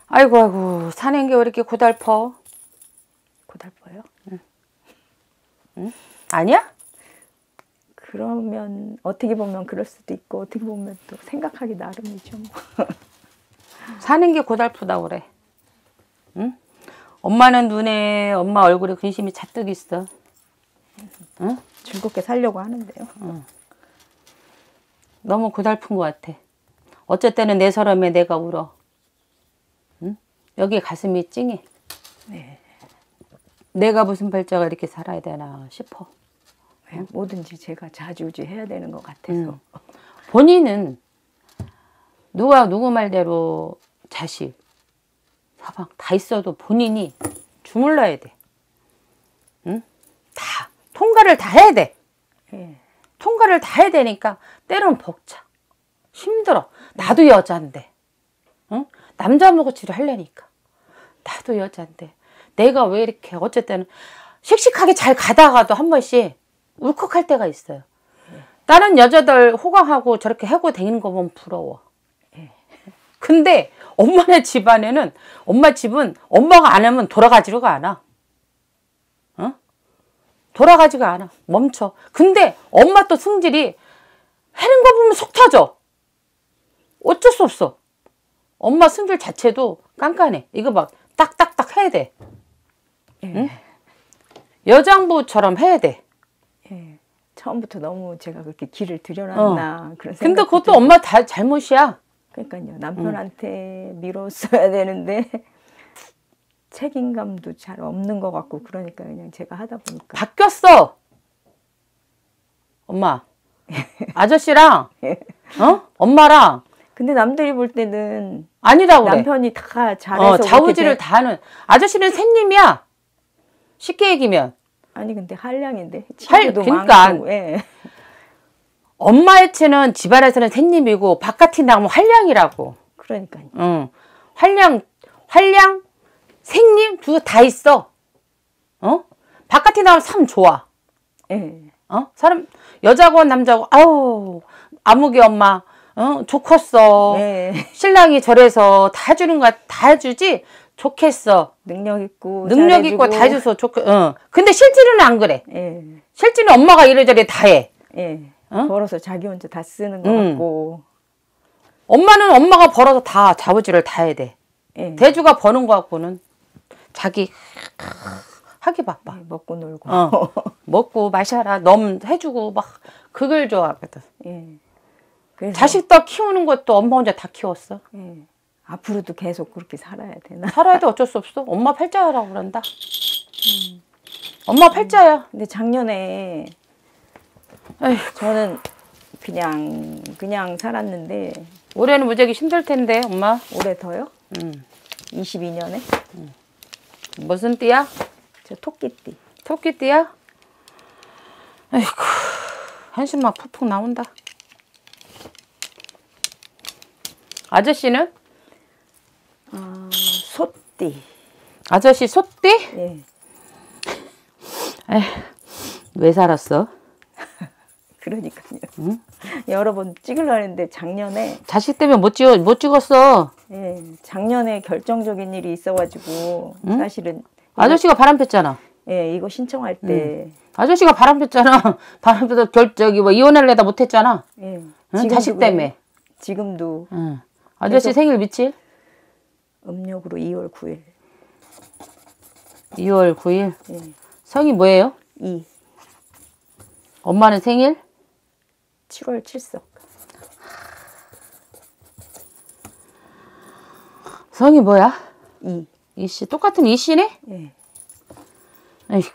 아이고 아이고 사는 게 왜 이렇게 고달퍼? 고달퍼요? 응. 응? 아니야? 그러면 어떻게 보면 그럴 수도 있고 어떻게 보면 또 생각하기 나름이죠. 뭐. 사는 게 고달프다 그래. 응? 엄마는 눈에 엄마 얼굴에 근심이 잔뜩 있어. 응? 즐겁게 살려고 하는데요. 응. 너무 고달픈 것 같아. 어쩔 때는 내 서름에 내가 울어. 응? 여기 가슴이 찡해. 네. 내가 무슨 발자가 이렇게 살아야 되나 싶어. 네, 뭐든지 제가 좌지우지 해야 되는 것 같아서. 본인은 누가 누구 말대로 자식, 사방 다 있어도 본인이 주물러야 돼. 응? 다 통과를 다 해야 돼. 네. 통과를 다 해야 되니까 때론 벅차. 힘들어. 나도 여잔데. 응? 남자 먹어치를 하려니까. 나도 여잔데. 내가 왜 이렇게 어쨌든 씩씩하게 잘 가다가도 한 번씩 울컥할 때가 있어요. 다른 여자들 호강하고 저렇게 하고 다니는 거 보면 부러워. 근데 엄마네 집안에는 엄마 집은 엄마가 안 하면 돌아가지가 않아. 어? 돌아가지가 않아. 멈춰. 근데 엄마 또 성질이 하는 거 보면 속 터져. 어쩔 수 없어. 엄마 성질 자체도 깐깐해. 이거 막 딱딱딱 해야 돼. 응? 여장부처럼 해야 돼. 예. 처음부터 너무 제가 그렇게 길을 들여놨나 그런 생각. 근데 그것도 엄마 다 잘못이야. 그러니까요. 남편한테 밀었어야 되는데 책임감도 잘 없는 것 같고 그러니까 그냥 제가 하다 보니까. 바뀌었어. 엄마. 아저씨랑 엄마랑. 근데 남들이 볼 때는 아니라고 그래. 남편이 다 잘해서 좌우지를 다 하는. 아저씨는 샌님이야. 쉽게 얘기면. 아니 근데 한량인데 친구도 그러니까 많고. 예. 엄마의 채는 집안에서는 샌님이고 바깥이 나가면 한량이라고. 그러니까요. 응. 한량, 생님 두 다 있어. 바깥에 나가면 참 좋아. 예. 사람 여자고 남자고 아우 아무개 엄마 좋겠어. 네. 신랑이 저래서 다 해주는 거 다 해주지 좋겠어. 능력 있고 다 해줘서 좋겠. 근데 실제로는 안 그래. 예. 실제로는 엄마가 이래저래 다 해. 예. 벌어서 자기 혼자 다 쓰는 것 같고. 엄마는 엄마가 벌어서 다 자부지를 다 해야 돼. 예. 대주가 버는 거 갖고는 자기 하기 바빠. 예, 먹고 놀고. 먹고 마셔라 넘 해주고 막 그걸 좋아하거든. 예. 그래서, 자식도 키우는 것도 엄마 혼자 다 키웠어. 예. 앞으로도 계속 그렇게 살아야 되나? 살아야 돼. 어쩔 수 없어. 엄마 팔자라고 그런다. 엄마 팔자야. 근데 작년에 에휴. 저는 그냥 살았는데 올해는 무지하게 힘들 텐데 엄마. 올해 더요? 22년에? 무슨 띠야? 저 토끼띠. 토끼띠야? 아이고 한숨 막 푹푹 나온다. 아저씨는? 소띠. 아저씨 소띠? 예. 에휴, 왜 살았어? 그러니까요. 여러 번 찍으려고 했는데 작년에 자식 때문에 못 찍었어. 예, 작년에 결정적인 일이 있어가지고 사실은 아저씨가 바람 폈잖아. 예, 이거 신청할 때 아저씨가 바람 폈잖아. 바람 펴서 이혼할래다 못했잖아. 예, 자식 때문에. 지금도 아저씨 생일 며칠? 음력으로 2월 9일. 2월 9일. 예. 성이 뭐예요? 2. 엄마는 생일? 7월 7석. 성이 뭐야? 2. 이씨 똑같은 이씨네? 예. 아이고.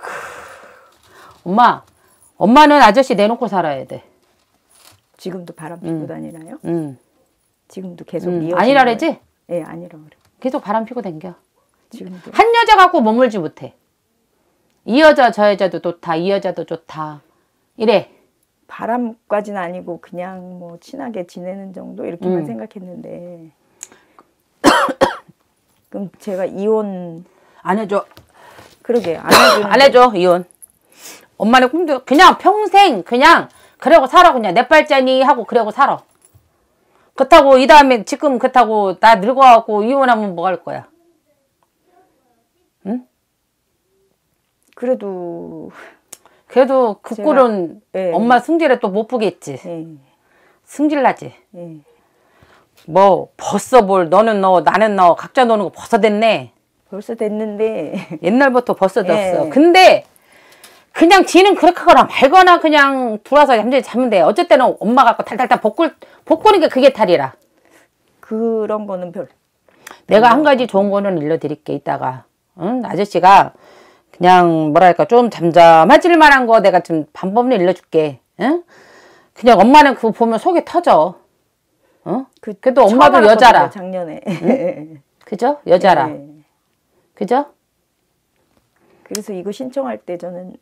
엄마는 아저씨 내놓고 살아야 돼. 지금도 바람 피고 다니나요? 지금도 계속 아니라 그러지? 예, 아니라 그래. 계속 바람 피고 댕겨. 지금도. 한 여자 갖고 머물지 못해. 이 여자 저 여자도 좋다. 이 여자도 좋다. 이래. 바람까지는 아니고 그냥 뭐 친하게 지내는 정도 이렇게만 생각했는데 그럼 제가 이혼 안 해줘. 그러게 안 해주는 안 해줘 이혼. 엄마는 꿈도 그냥 평생 그냥 그러고 살아. 그냥 내 발자니 하고 그러고 살아. 그렇다고 이 다음에 지금 그렇다고 나 늙어갖고 이혼하면 뭐 할 거야? 응? 그래도 그 꼴은 예. 엄마 승질에 또 못 보겠지. 예. 승질나지. 예. 뭐 벌써 뭘 너는 너 나는 너 각자 노는 거 벌써 됐네. 벌써 됐는데 옛날부터 벌써 됐어. 예. 근데 그냥 지는 그렇게 하거나 말거나 그냥 들어와서 얌전히 자면 돼. 어쨌든 엄마 갖고 탈탈탈 볶고는 게 그게 탈이라. 그런 거는 내가 한 가지 좋은 거는 일러드릴게. 이따가 응? 아저씨가 그냥 뭐랄까 좀 잠잠해질 만한 거 내가 좀 방법을 일러줄게. 응? 그냥 엄마는 그거 보면 속이 터져. 어? 그래도 엄마도 여자라. 작년에. 응? 그죠? 여자라. 예. 그죠? 그래서 이거 신청할 때 저는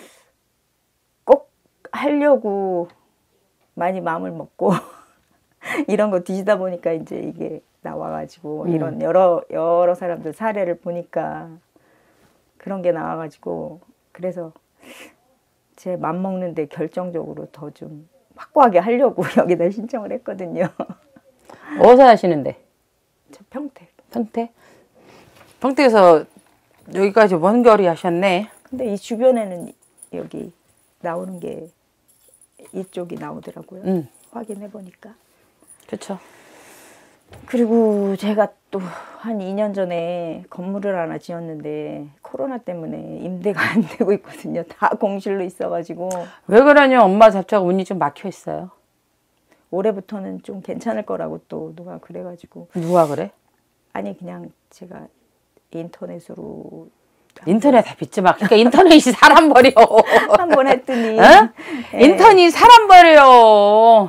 꼭 하려고 많이 마음을 먹고 이런 거 뒤지다 보니까 이제 이게 나와가지고 이런 여러 사람들 사례를 보니까 그런 게 나와가지고 그래서 제 맘 먹는데 결정적으로 더 좀 확고하게 하려고 여기다 신청을 했거든요. 어디서 하시는데? 저 평택. 평택? 평택에서 여기까지 먼 거리 하셨네. 근데 이 주변에는 여기 나오는 게 이쪽이 나오더라고요. 확인해 보니까. 그렇죠. 그리고 제가 또 한 2년 전에 건물을 하나 지었는데 코로나 때문에 임대가 안 되고 있거든요. 다 공실로 있어가지고. 왜 그러냐? 엄마 잡자고 문이 좀 막혀 있어요. 올해부터는 좀 괜찮을 거라고 또 누가 그래가지고. 누가 그래? 아니 그냥 제가 인터넷으로 인터넷 다 믿지 마. 그러니까 인터넷이 사람 버려. 한 번 했더니 어? 예. 인터넷이 사람 버려.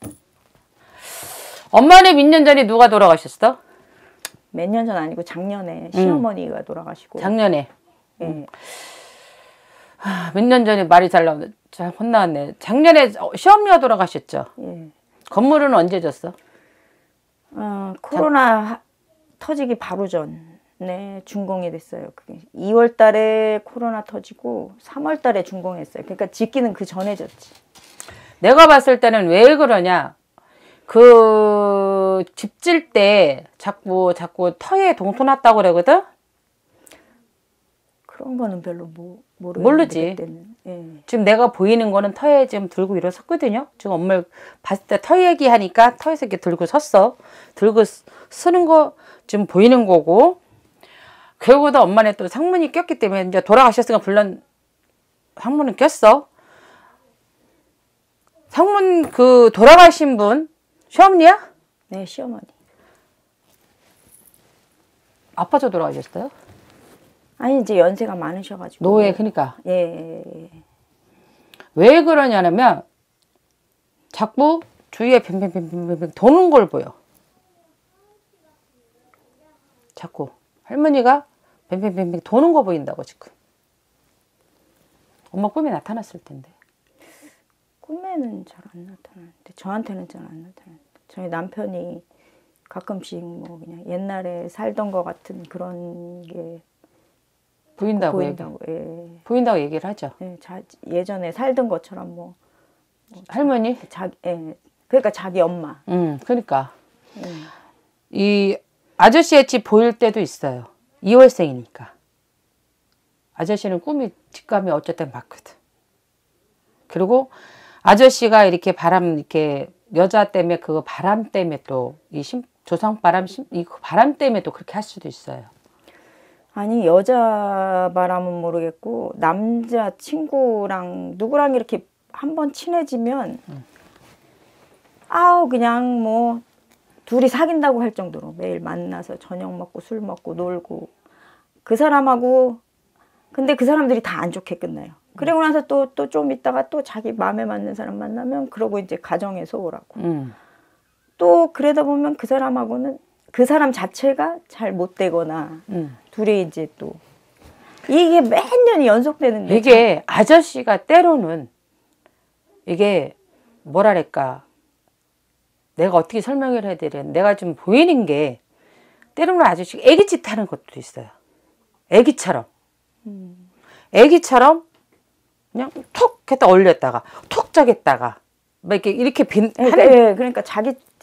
엄마는 몇 년 전에 누가 돌아가셨어? 몇 년 전 아니고 작년에 시어머니가 돌아가시고. 작년에. 예. 몇 년 전에 말이 잘 혼나왔네. 작년에 시어머니가 돌아가셨죠? 예. 건물은 언제 졌어? 코로나 터지기 바로 전에 준공이 됐어요. 그게 2월 달에 코로나 터지고 3월 달에 준공했어요. 그러니까 짓기는 그 전에 졌지. 내가 봤을 때는 왜 그러냐? 그 집 질 때 자꾸 터에 동토 났다고 그러거든? 그런 거는 별로 모르겠는데 모르지. 그때는. 예. 지금 내가 보이는 거는 터에 지금 들고 일어섰거든요. 지금 엄마를 봤을 때 터 얘기하니까 터에서 이렇게 들고 섰어. 들고 서는 거 지금 보이는 거고. 그러고도 엄마는 또 상문이 꼈기 때문에 이제 돌아가셨으니까 물론 상문은 꼈어. 상문 그 돌아가신 분 시어머니야? 네, 시어머니. 아빠도 돌아가셨어요? 아니 이제 연세가 많으셔가지고. 노예 그러니까. 예. 왜 그러냐면 자꾸 주위에 뱅뱅뱅뱅뱅 도는 걸 보여. 자꾸 할머니가 뱅뱅뱅뱅 도는 거 보인다고 지금. 엄마 꿈에 나타났을 텐데. 꿈에는 잘 안 나타나는데 저한테는 잘 안 나타나는데 저희 남편이 가끔씩 뭐 그냥 옛날에 살던 것 같은 그런 게 보인다고 보인다고 얘기를 하죠. 예, 예전에 살던 것처럼 뭐 할머니? 그러니까 자기 엄마. 그러니까 이 아저씨의 집 보일 때도 있어요. 2월생이니까. 아저씨는 꿈이 직감이 어쨌든 맞거든. 그리고 아저씨가 이렇게 이렇게 여자 때문에 그 바람 때문에 또 이 조상바람 이 바람 때문에 또 그렇게 할 수도 있어요. 아니 여자 바람은 모르겠고 남자 친구랑 누구랑 이렇게 한번 친해지면 아우 그냥 뭐 둘이 사귄다고 할 정도로 매일 만나서 저녁 먹고 술 먹고 놀고 그 사람하고 근데 그 사람들이 다 안 좋게 끝나요. 그리고 나서 또 좀 있다가 또 자기 마음에 맞는 사람 만나면 그러고 이제 가정에 소홀하고 또 그러다 보면 그 사람하고는 그 사람 자체가 잘 못 되거나 둘이 이제 또 이게 몇 년이 연속되는데 이게 아저씨가 때로는 이게 뭐랄까 내가 어떻게 설명을 해야 되려 내가 좀 보이는 게 때로는 아저씨가 애기짓 하는 것도 있어요. 애기처럼 애기처럼 그냥 톡 했다 올렸다가 톡 짜겠다가 막 이렇게 하는 그러니까 자기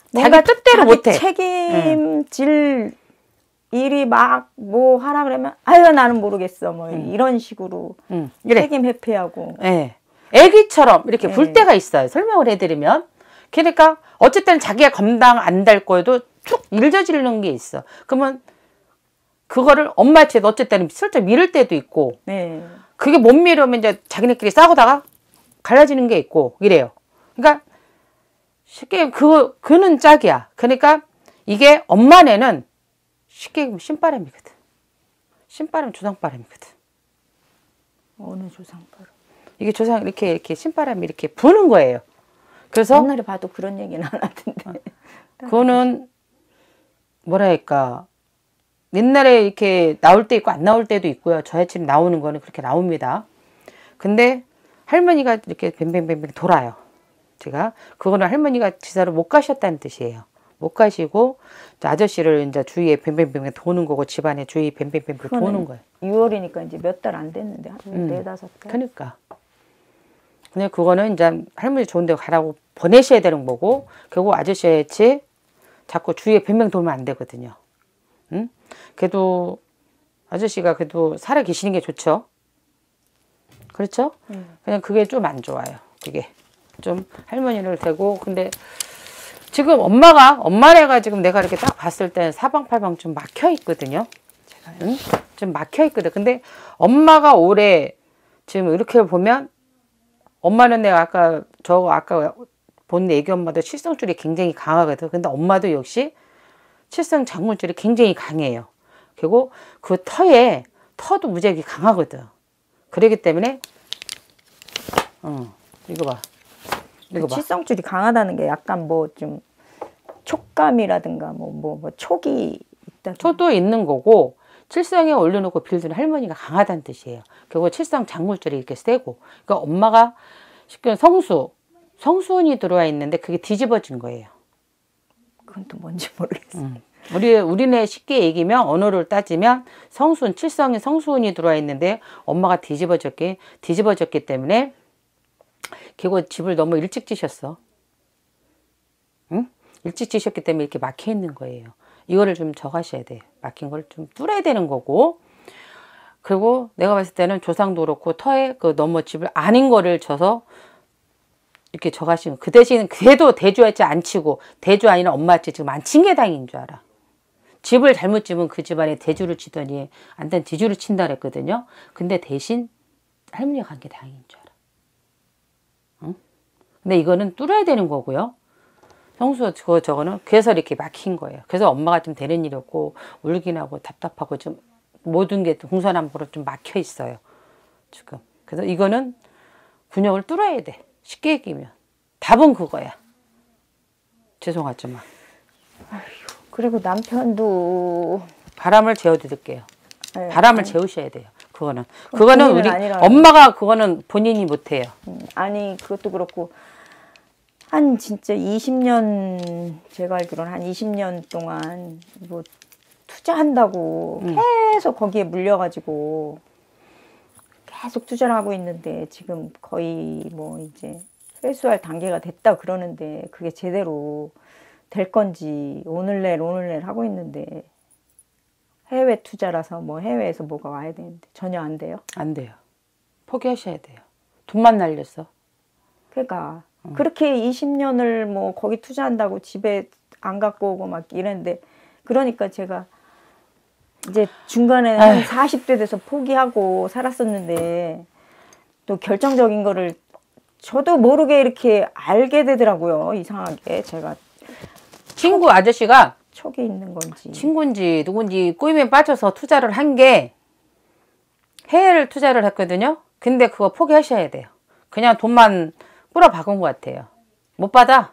자기 뜻대로 못해. 책임질 일이 막 뭐 하라 그러면 아유 나는 모르겠어 뭐 이런 식으로 이래. 책임 회피하고. 예. 애기처럼 이렇게 굴 때가 있어요. 설명을 해드리면. 그러니까 어쨌든 자기가 감당 안 될 거에도 쭉 일저지르는 게 있어. 그러면 그거를 엄마한테 어쨌든 슬쩍 미룰 때도 있고 네. 그게 못 미루면 이제 자기네끼리 싸우다가 갈라지는 게 있고 이래요. 그러니까 쉽게 그는 짝이야. 그러니까 이게 엄마네는 쉽게 얘기하면 신바람이거든. 신바람 조상바람이거든. 어느 조상바람? 이게 조상 이렇게 신바람이 이렇게 부는 거예요. 그래서 옛날에 봐도 그런 얘기는 안 하던데. 그거는 뭐랄까 옛날에 이렇게 나올 때 있고 안 나올 때도 있고요. 저희집 나오는 거는 그렇게 나옵니다. 근데 할머니가 이렇게 뱅뱅뱅뱅 돌아요. 제가 그거는 할머니가 지사를 못 가셨다는 뜻이에요. 못 가시고 아저씨를 이제 주위에 뱅뱅뱅뱅 도는 거고 집안에 주위 뱅뱅뱅뱅 도는 거예요. 6월이니까 이제 몇 달 안 됐는데 한 4-5달. 그러니까. 근데 그거는 이제 할머니 좋은 데 가라고 보내셔야 되는 거고 결국 아저씨같이 자꾸 주위에 뱅뱅 돌면 안 되거든요. 응? 그래도 아저씨가 그래도 살아 계시는 게 좋죠. 그렇죠? 그냥 그게 좀 안 좋아요. 그게 좀 할머니를 대고 근데 지금 엄마네가 지금 내가 이렇게 딱 봤을 때는 사방팔방 좀 막혀 있거든요. 제가 응? 좀 막혀 있거든. 근데 엄마가 올해 지금 이렇게 보면 엄마는 내가 아까 본 애기 엄마도 칠성줄이 굉장히 강하거든. 근데 엄마도 역시 칠성 장물줄이 굉장히 강해요. 그리고 그 터도 무지하게 강하거든. 그렇기 때문에 이거 봐. 이거 봐. 칠성줄이 강하다는 게 약간 뭐 좀 촉감이라든가 뭐 촉이 있다. 초도 있는 거고 칠성에 올려놓고 빌드는 할머니가 강하다는 뜻이에요. 그리고 칠성 장물줄이 이렇게 세고 그러니까 엄마가 쉽게 성수운이 들어와 있는데 그게 뒤집어진 거예요. 그건 또 뭔지 모르겠어요. 우리네 쉽게 얘기면 언어를 따지면 성수운, 칠성에 성수운이 들어와 있는데 엄마가 뒤집어졌기 때문에 결국 집을 너무 일찍 지셨어. 응? 일찍 지셨기 때문에 이렇게 막혀 있는 거예요. 이거를 좀 적하셔야 돼요. 막힌 걸 좀 뚫어야 되는 거고 그리고 내가 봤을 때는 조상도 그렇고 터에 그 너무 집을 아닌 거를 져서 이렇게 적하시는 그 대신 그래도 대주할지 안 치고 대주 아니라 엄마한테 지금 안 친 게 다행인 줄 알아. 집을 잘못 지면 그 집안에 대주를 치더니 안 된 뒤주를 친다 그랬거든요. 근데 대신 할머니가 간 게 다행인 줄 알아. 응? 근데 이거는 뚫어야 되는 거고요. 성수 저거는 그래서 이렇게 막힌 거예요. 그래서 엄마가 좀 되는 일이 없고 울긴 하고 답답하고 좀 모든 게 동서남북으로 좀 막혀 있어요. 지금. 그래서 이거는 분역을 뚫어야 돼. 쉽게 얘기하면. 답은 그거야. 죄송하지만. 아휴, 그리고 남편도 바람을 재워드릴게요. 네, 바람을 재우셔야 돼요. 그거는 우리 아니라 엄마가 그거는 본인이 못해요. 아니 그것도 그렇고 한 진짜 20년 제가 알기로는 한 20년 동안 뭐 투자한다고 계속 거기에 물려가지고 계속 투자를 하고 있는데 지금 거의 뭐 이제 회수할 단계가 됐다 그러는데 그게 제대로 될 건지 오늘 내일 하고 있는데 해외 투자라서 뭐 해외에서 뭐가 와야 되는데 전혀 안 돼요. 안 돼요. 포기하셔야 돼요. 돈만 날렸어. 그러니까 그렇게 20년을 뭐 거기 투자한다고 집에 안 갖고 오고 막 이랬는데 그러니까 제가 이제 중간에 한 40대 돼서 포기하고 살았었는데 또 결정적인 거를 저도 모르게 이렇게 알게 되더라고요. 이상하게 제가 친구 아저씨가 촉이 있는 건지 친구인지 누군지 꼬임에 빠져서 투자를 한 게 해외를 투자를 했거든요. 근데 그거 포기하셔야 돼요. 그냥 돈만 뿌려 박은 것 같아요. 못 받아.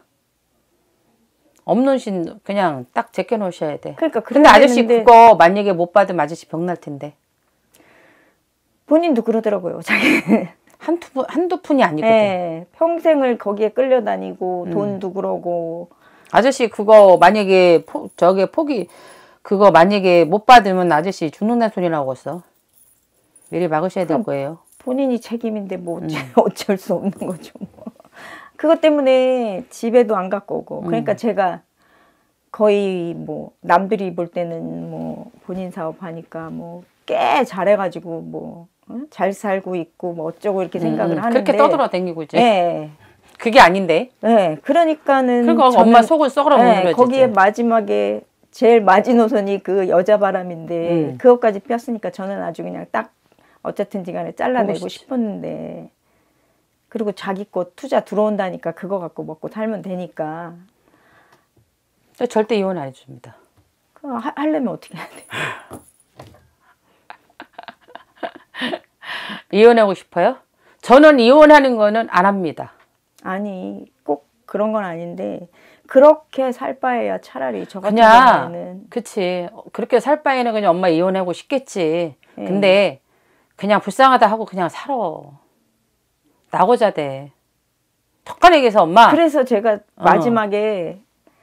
없는 신 그냥 딱 제껴 놓으셔야 돼. 그러니까 근데 아저씨 그거 만약에 못 받으면 아저씨 병날 텐데. 본인도 그러더라고요. 자기 한두 푼이 아니거든. 네, 평생을 거기에 끌려다니고 돈도 그러고. 아저씨 그거 만약에 그거 만약에 못 받으면 아저씨 죽는다는 소리 나오겠어. 미리 막으셔야 될 거예요. 본인이 책임인데 뭐 어쩔 수 없는 거죠. 뭐. 그것 때문에 집에도 안 갖고 오고. 그러니까 제가 거의 뭐 남들이 볼 때는 뭐 본인 사업 하니까 뭐 꽤 잘해가지고 뭐 잘 살고 있고 뭐 어쩌고 이렇게 생각을 하는데 그렇게 떠돌아다니고 이제. 예. 그게 아닌데. 네, 그러니까는 그러니까 저는, 엄마 속은 썩으라 문드러지지. 거기에 마지막에 제일 마지노선이 그 여자 바람인데 그것까지 폈으니까 저는 아주 그냥 딱 어쨌든지 간에 잘라내고 싶었는데 그리고 자기 거 투자 들어온다니까 그거 갖고 먹고 살면 되니까 절대 이혼 안 해줍니다. 하려면 어떻게 해야 돼? 이혼하고 싶어요? 저는 이혼하는 거는 안 합니다. 아니 꼭 그런 건 아닌데 그렇게 살 바에야 차라리 저 같은 그냥 경우에는 그치 그렇게 살 바에는 그냥 엄마 이혼하고 싶겠지. 예. 근데 그냥 불쌍하다 하고 그냥 살아. 나고자 돼. 턱간에 계서 엄마. 그래서 제가 마지막에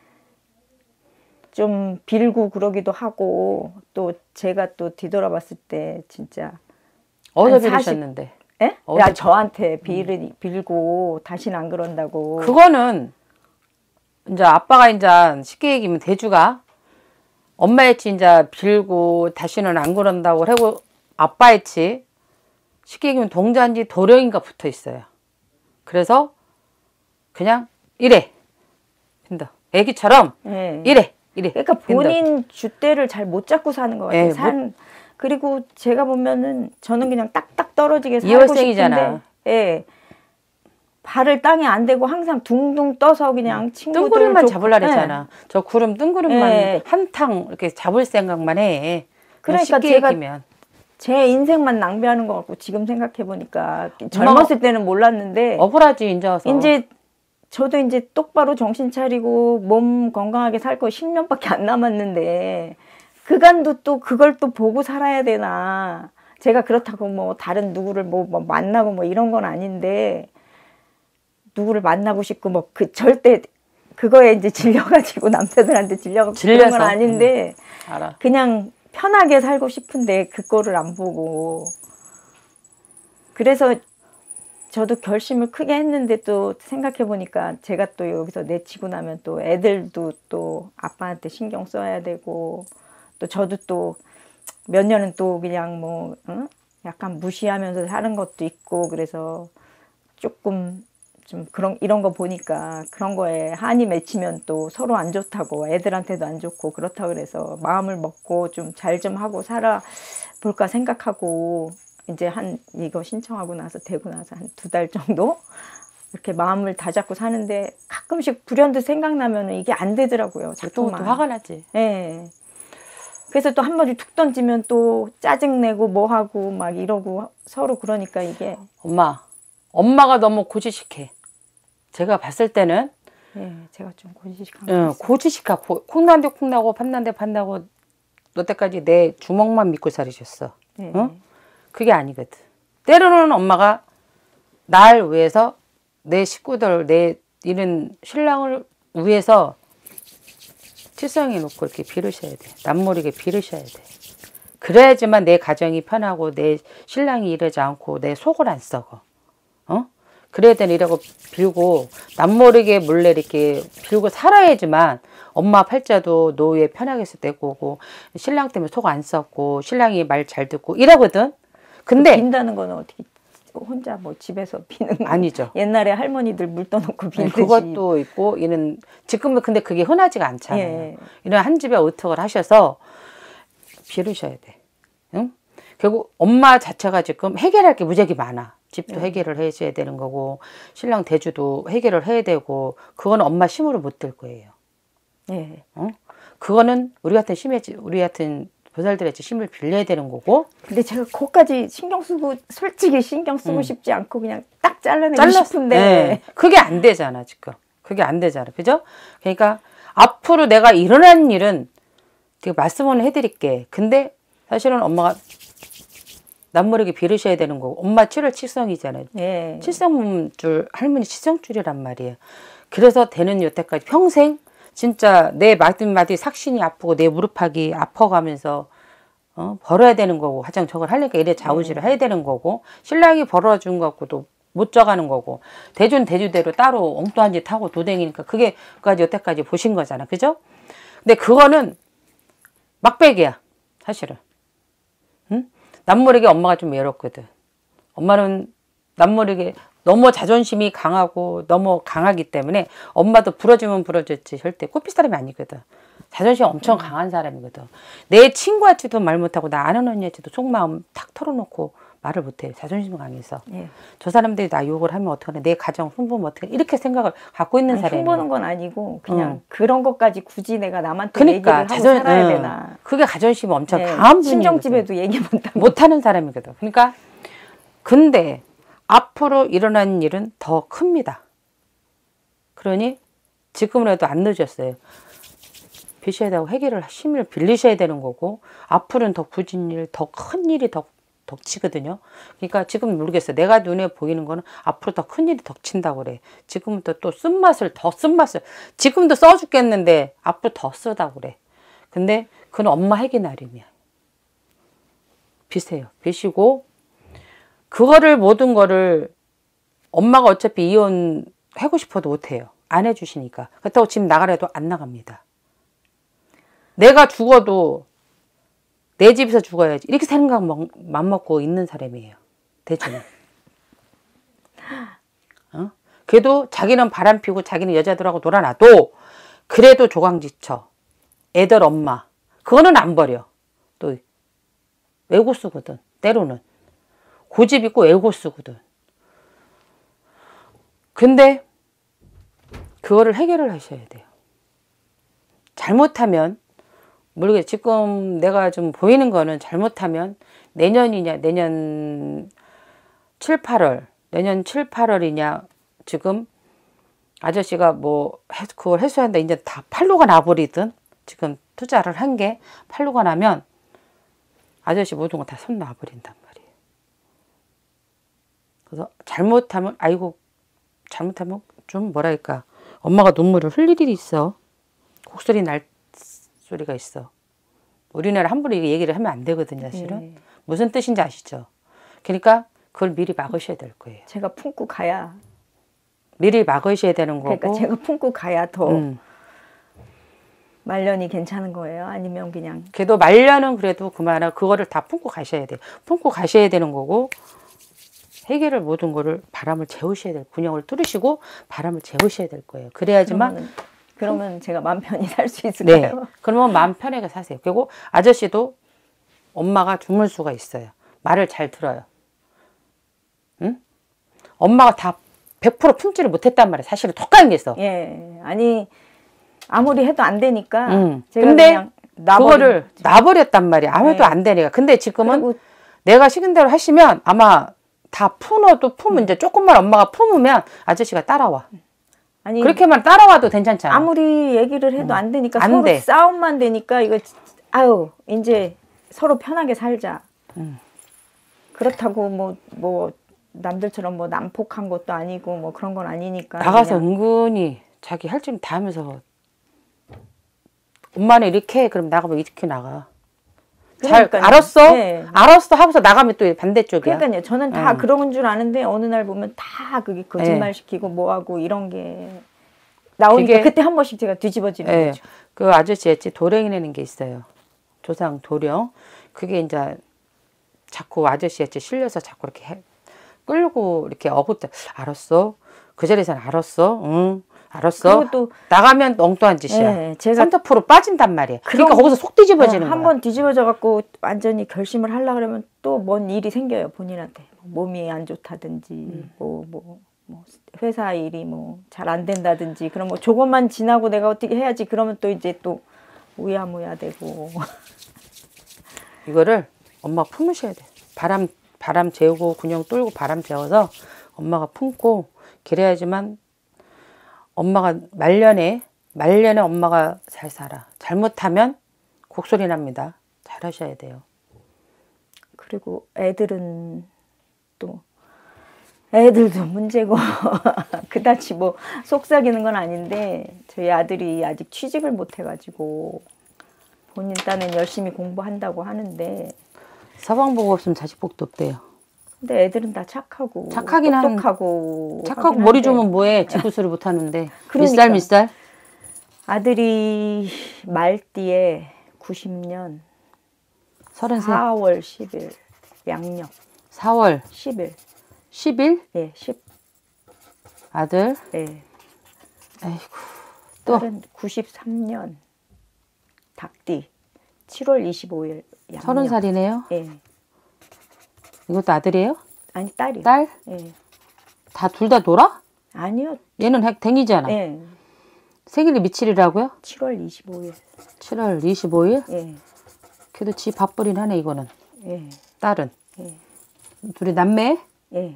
좀 빌고 그러기도 하고 또 제가 또 뒤돌아봤을 때 진짜 어디서 한 40 빌으셨는데? 예? 어디- 야 저한테 빌고 다시는 안 그런다고. 그거는 이제 아빠가 이제 쉽게 얘기하면 대주가 엄마였지 이제 빌고 다시는 안 그런다고 하고 아빠였지 쉽게 얘기하면 동자인지 도령인가 붙어 있어요. 그래서 그냥 이래 빈다. 애기처럼 예. 이래 그러니까 본인 줏대를 잘 못 잡고 사는 것 같아요. 예, 그리고 제가 보면은 저는 그냥 딱딱 떨어지게 살고 이월생이잖아. 싶은데 예. 발을 땅에 안 대고 항상 둥둥 떠서 그냥 친구들 뜬구름만 좋고- 잡으려 그랬잖아. 저 구름 뜬구름만 예. 한탕 이렇게 잡을 생각만 해. 그러니까 쉽게 제가 얘기면. 제 인생만 낭비하는 것 같고 지금 생각해 보니까 젊었을 때는 몰랐는데 억울하지 이제 와서. 이제 저도 이제 똑바로 정신 차리고 몸 건강하게 살 거 10년밖에 안 남았는데 그간도 또 그걸 또 보고 살아야 되나. 제가 그렇다고 뭐 다른 누구를 뭐 만나고 뭐 이런 건 아닌데 누구를 만나고 싶고 뭐 그 절대 그거에 이제 질려가지고 남자들한테 질려가지고 그런 건 아닌데 알아. 그냥 편하게 살고 싶은데 그거를 안 보고 그래서 저도 결심을 크게 했는데 또 생각해 보니까 제가 또 여기서 내치고 나면 또 애들도 또 아빠한테 신경 써야 되고 또 저도 또 몇 년은 또 그냥 뭐 약간 무시하면서 사는 것도 있고 그래서 조금 좀 이런 거 보니까 그런 거에 한이 맺히면 또 서로 안 좋다고 애들한테도 안 좋고 그렇다고 그래서 마음을 먹고 좀 잘 좀 하고 살아 볼까 생각하고 이제 이거 신청하고 나서 되고 나서 한 2달 정도 이렇게 마음을 다잡고 사는데 가끔씩 불현듯 생각나면 이게 안 되더라고요. 또 화가 나지. 예. 그래서 또 한 마디 툭 던지면 또 짜증내고 뭐하고 막 이러고 서로 그러니까 이게 엄마가 너무 고지식해. 제가 봤을 때는 예, 제가 좀 고지식한 거 있어요. 고지식하고 콩난데 콩나고 팥난데 팥나고 너때까지 내 주먹만 믿고 살으셨어. 네. 응? 그게 아니거든. 때로는 엄마가 날 위해서 내 식구들 내 이런 신랑을 위해서 칠성해 놓고 이렇게 빌으셔야 돼. 남모르게 빌으셔야 돼. 그래야지만 내 가정이 편하고 내 신랑이 이러지 않고 내 속을 안 썩어. 그래야 되는 이라고 빌고 남모르게 몰래 이렇게 빌고 살아야지만 엄마 팔자도 노후에 편하게 있을 때고 오고 신랑 때문에 속 안 썩고 신랑이 말 잘 듣고 이러거든. 근데 빈다는 거는 어떻게 혼자 뭐 집에서 비는 거 아니죠. 옛날에 할머니들 물 떠놓고 빌듯이 그것도 있고 이런 지금은 근데 그게 흔하지가 않잖아요. 예. 이런 한 집에 어떻게 하셔서 빌으셔야 돼. 응? 결국 엄마 자체가 지금 해결할 게 무지하게 많아. 집도 해결을 해줘야 되는 거고 신랑 대주도 해결을 해야 되고 그거는 엄마 힘으로 못 될 거예요. 예. 그거는 우리 같은 보살들의 힘을 빌려야 되는 거고. 근데 제가 그것까지 솔직히 신경 쓰고 싶지 않고 그냥 딱 잘라내고 싶은데 네. 그게 안 되잖아 지금. 그게 안 되잖아. 그죠? 그러니까 앞으로 내가 일어난 일은 말씀은 해드릴게. 근데 사실은 엄마가 남모르게 빌으셔야 되는 거고 엄마 7월 칠성이잖아요. 예. 칠성줄 할머니 칠성줄이란 말이에요. 그래서 되는 여태까지 평생 진짜 내 마디마디 삭신이 아프고 내 무릎팍이 아파가면서 벌어야 되는 거고 화장 저걸 하려니까 이래 좌우지를 해야 되는 거고 신랑이 벌어준 거 갖고도 못 져가는 거고 대주는 대주대로 따로 엉뚱한 짓 하고 도댕이니까 그게까지 여태까지 보신 거잖아. 그죠? 근데 그거는 막백이야 사실은. 응? 남모르게 엄마가 좀 외롭거든. 엄마는 남모르게 너무 자존심이 강하고 너무 강하기 때문에 엄마도 부러지면 부러졌지 절대 꼽힐 사람이 아니거든. 자존심 엄청 강한 사람이거든. 내 친구한테도 말 못하고 나 아는 언니한테도 속마음 탁 털어놓고 말을 못해. 자존심 강해서. 예. 저 사람들이 나 욕을 하면 어떡하나. 내 가정 흉보면 어떡하나. 이렇게 생각을 갖고 있는 사람이야. 흉보는 건 아니고 그냥 그런 것까지 굳이 내가 남한테 그러니까 얘기를 하고 살아야 되나. 그게 자존심이 엄청 예. 강한 분이거든. 친정집에도 얘기 못하는 사람이거든. 그러니까 근데 앞으로 일어나는 일은 더 큽니다. 그러니 지금이라도 안 늦었어요. 빚어야 되고 해결을 힘을 빌리셔야 되는 거고 앞으로는 더 굳은 일, 더 큰 일이 더 덕치거든요. 그러니까 지금 모르겠어요. 내가 눈에 보이는 거는 앞으로 더 큰 일이 덕친다고 그래. 지금부터 또 쓴맛을 더 쓴맛을 지금도 써 죽겠는데 앞으로 더 쓰다고 그래. 근데 그건 엄마 해기 나름이야. 빚해요. 빚이고 그거를 모든 거를 엄마가 어차피 이혼하고 싶어도 못해요. 안 해주시니까. 그렇다고 지금 나가래도 안 나갑니다. 내가 죽어도 내 집에서 죽어야지. 이렇게 생각 맘먹고 있는 사람이에요. 대체는. 그래도 자기는 바람 피고 자기는 여자들하고 놀아놔도 그래도 조강지쳐. 애들 엄마. 그거는 안 버려. 또 외고 쓰거든. 때로는. 고집 있고 외고 쓰거든. 근데 그거를 해결을 하셔야 돼요. 잘못하면 모르겠어요. 지금 내가 좀 보이는 거는 잘못하면 내년이냐 내년 7, 8월 내년 7, 8월이냐 지금 아저씨가 뭐 그걸 해소한다 이제 다 팔로가 나버리든 지금 투자를 한 게 팔로가 나면 아저씨 모든 거 다 손 놔버린단 말이에요. 그래서 잘못하면 아이고 잘못하면 좀 뭐랄까 엄마가 눈물을 흘릴 일이 있어. 곡소리 날 소리가 있어. 우리나라 함부로 얘기를 하면 안 되거든요, 사실은. 무슨 뜻인지 아시죠? 그러니까 그걸 미리 막으셔야 될 거예요. 제가 품고 가야. 미리 막으셔야 되는 거고. 그러니까 제가 품고 가야 더 말년이 괜찮은 거예요? 아니면 그냥. 그래도 말년은 그래도 그만하 그거를 다 품고 가셔야 돼요. 품고 가셔야 되는 거고 해결을 모든 거를 바람을 재우셔야 돼요. 군형을 뚫으시고 바람을 재우셔야 될 거예요. 그래야지만 그러면 제가 마음 편히 살 수 있을까요? 네. 그러면 마음 편하게 사세요. 그리고 아저씨도 엄마가 주물 수가 있어요. 말을 잘 들어요. 응? 엄마가 다 100% 품지를 못했단 말이에요. 사실은 톡 있어. 예. 아니 아무리 해도 안 되니까 제가 근데 그냥 그거를 놔버렸단 말이야. 아무래도 안 되니까. 근데 지금은 내가 시킨 대로 하시면 아마 다 풀어도 품으면 이제 조금만 엄마가 품으면 아저씨가 따라와. 아니 그렇게만 따라와도 괜찮잖아. 아무리 얘기를 해도 안 되니까 안 서로 돼. 싸움만 되니까 이거 아유 이제 서로 편하게 살자. 그렇다고 뭐 남들처럼 뭐 난폭한 것도 아니고 뭐 그런 건 아니니까 나가서 그냥. 은근히 자기 할 줄 다 하면서 엄마는 이렇게 해. 그럼 나가면 이렇게 나가. 잘 그러니까요. 알았어? 네. 알았어 하고서 나가면 또 반대쪽이야. 그러니까요. 저는 다 그런 줄 아는데 어느 날 보면 다 그게 거짓말 시키고 뭐하고 이런 게 나오니까 그때 한 번씩 제가 뒤집어지는 거죠. 그 아저씨 했지 도령이라는 게 있어요. 조상 도령. 그게 이제 자꾸 아저씨 했지 실려서 자꾸 이렇게 끌고 이렇게 어긋 알았어. 그 자리에서는 알았어. 응. 알았어. 그리고 또 나가면 엉뚱한 짓이야. 네, 제가 3% 빠진단 말이야. 그러니까 거기서 속 뒤집어지는 거야. 한번 뒤집어져 갖고 완전히 결심을 하려고 그러면 또 뭔 일이 생겨요. 본인한테. 몸이 안 좋다든지 뭐 회사 일이 뭐 잘 안 된다든지 그럼 뭐 조금만 지나고 내가 어떻게 해야지 그러면 또 이제 또 우야무야 되고 이거를 엄마가 품으셔야 돼. 바람 재우고 군용 뚫고 바람 재워서 엄마가 품고 그래야지만 엄마가 말년에 엄마가 잘 살아. 잘못하면 곡소리 납니다. 잘 하셔야 돼요. 그리고 애들은 또 애들도 문제고 그다지 뭐 속삭이는 건 아닌데 저희 아들이 아직 취직을 못 해가지고 본인 딴엔 열심히 공부한다고 하는데 서방 보고 없으면 자식 복도 없대요. 근데 애들은 다 착하고 착하긴 똑똑하고 착하고 머리 좋으면 뭐해. 지구소리 못하는데 그러니까. 밑살 아들이 말띠에 90년 33. 4월 10일 양력 4월 10일 10일 예, 10 아들. 예. 아이고. 또 딸은 93년 닭띠 7월 25일 양력 30살이네요. 예. 이것도 아들이에요? 아니 딸이요. 딸? 예. 다 둘 다 놀아? 아니요. 얘는 댕이잖아. 예. 생일이 며칠이라고요? 7월 25일. 7월 25일? 예. 그래도 지 밥벌이는 하네 이거는. 예. 딸은. 예. 둘이 남매? 예.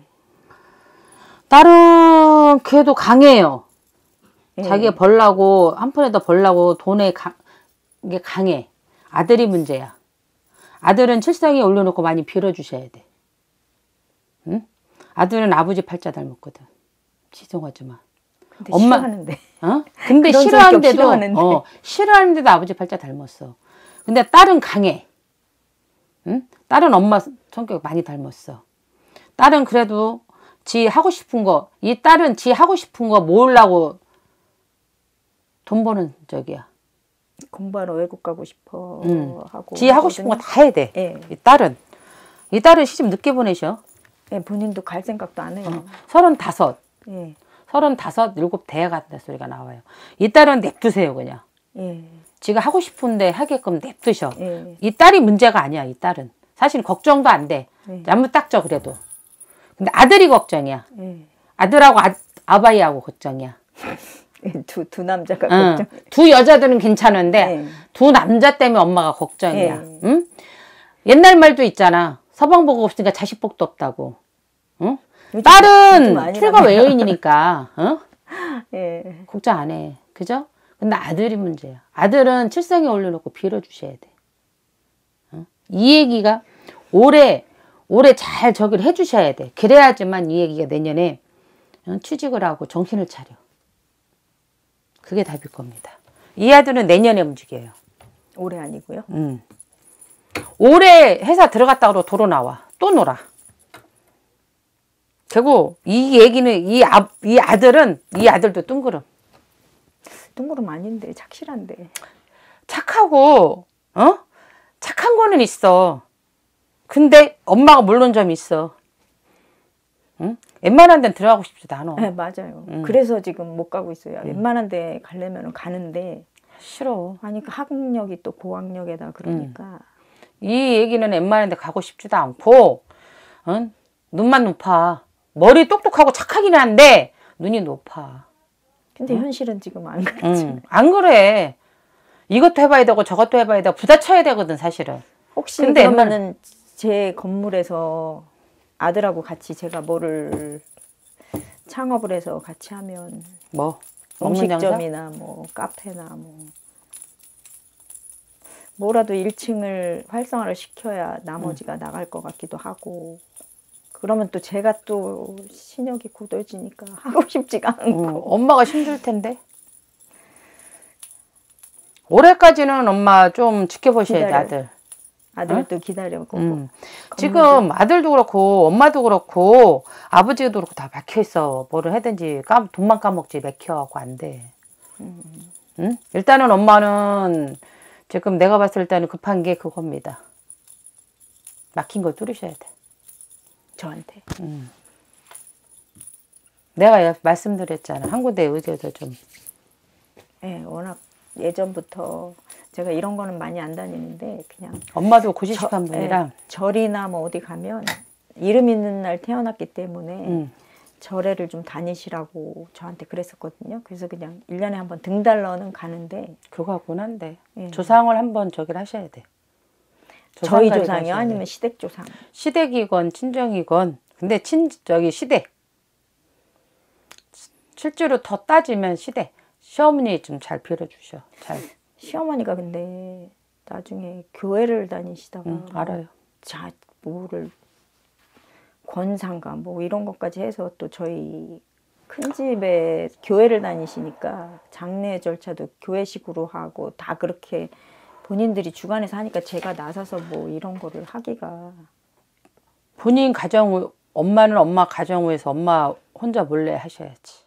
딸은 그래도 강해요. 예. 자기가 벌라고 한 푼에다 벌라고 돈에 이게 강해. 아들이 문제야. 아들은 칠성에 올려놓고 많이 빌어주셔야 돼. 응? 아들은 아버지 팔자 닮았거든. 죄송하지만. 근데 엄마- 싫어하는데. 어? 근데 그런 성격 싫어하는데도 싫어하는데. 싫어하는데도 아버지 팔자 닮았어. 근데 딸은 강해. 응? 딸은 엄마 성격 많이 닮았어. 딸은 그래도 지 하고 싶은 거, 이 딸은 지 하고 싶은 거 모으려고 돈 버는 적이야. 공부하러 외국 가고 싶어 하고. 지 하고 싶은 거 하거든요. 다 해야 돼. 예. 이 딸은 시집 늦게 보내셔. 예, 본인도 갈 생각도 안 해요. 35, 예. 35, 7 대에 간다 소리가 나와요. 이 딸은 냅두세요 그냥. 예. 지가 하고 싶은데 하게끔 냅두셔. 예. 이 딸이 문제가 아니야. 이 딸은 사실 걱정도 안 돼. 네. 나무 딱져 그래도. 근데 아들이 걱정이야. 예. 아들하고 아바이하고 걱정이야. 두 남자가 응. 걱정. 두 여자들은 괜찮은데 네. 두 남자 때문에 엄마가 걱정이야. 네. 응? 옛날 말도 있잖아. 서방복 없으니까 자식복도 없다고. 응? 요즘 딸은 많이 출가 나네요. 외여인이니까 어? 예. 걱정 안 해. 그죠? 근데 아들이 문제야. 아들은 칠성에 올려놓고 빌어주셔야 돼. 어? 이 얘기가 올해 잘 저기를 해주셔야 돼. 그래야지만 이 얘기가 내년에 취직을 하고 정신을 차려. 그게 답일 겁니다. 이 아들은 내년에 움직여요. 올해 아니고요. 올해 회사 들어갔다 그러고 도로 나와. 또 놀아. 결국 이 얘기는 이 아들도 뜬구름. 둥그름 아닌데 착실한데. 착하고 착한 거는 있어. 근데 엄마가 물론 좀 있어. 응? 웬만한 데는 들어가고 싶지도 않아. 네, 맞아요. 그래서 지금 못 가고 있어요. 웬만한 데 가려면 가는데 싫어. 아니 그 학력이 또 고학력에다 그러니까 이 얘기는 웬만한 데 가고 싶지도 않고 눈만 높아. 머리 똑똑하고 착하긴 한데 눈이 높아. 근데 현실은 지금 안 그렇지. 안 그래. 이것도 해봐야 되고 저것도 해봐야 되고 부딪혀야 되거든 사실은. 혹시 근데 그러면은 제 건물에서 아들하고 같이 제가 뭐를 창업을 해서 같이 하면 뭐 먹는 장사? 음식점이나 뭐 카페나 뭐라도 1층을 활성화를 시켜야 나머지가 나갈 것 같기도 하고 그러면 또 제가 또 신역이 굳어지니까 하고 싶지가 않고 엄마가 힘들 텐데. 올해까지는 엄마 좀 지켜보셔야 돼 기다려요. 아들. 아들도 기다려보고 지금 아들도 그렇고 엄마도 그렇고 아버지도 그렇고 다 막혀있어. 뭐를 하든지 돈만 까먹지 막혀갖고 안 돼. 응? 일단은 엄마는 지금 내가 봤을 때는 급한 게 그겁니다. 막힌 걸 뚫으셔야 돼. 저한테 내가 말씀드렸잖아. 한 군데 의지해서 좀. 예, 워낙 예전부터 제가 이런 거는 많이 안 다니는데 그냥 엄마도 고지식한 분이라. 예, 절이나 뭐 어디 가면 이름 있는 날 태어났기 때문에 절에를 좀 다니시라고 저한테 그랬었거든요. 그래서 그냥 1년에 한 번 등달러는 가는데 그거하고는 한데 예. 조상을 한번 저기를 하셔야 돼. 저희 조상가리를 조상이요? 하셔야 돼. 아니면 시댁 조상? 시댁이건 친정이건 근데 저기 시댁 실제로 더 따지면 시댁 시어머니 좀 잘 빌어주셔. 잘. 시어머니가 근데 나중에 교회를 다니시다가 알아요. 자 뭐를 권상가 뭐 이런 것까지 해서 또 저희 큰 집에 교회를 다니시니까 장례 절차도 교회식으로 하고 다 그렇게 본인들이 주관해서 하니까 제가 나서서 뭐 이런 거를 하기가 본인 가정 엄마는 엄마 가정에서 엄마 혼자 몰래 하셔야지.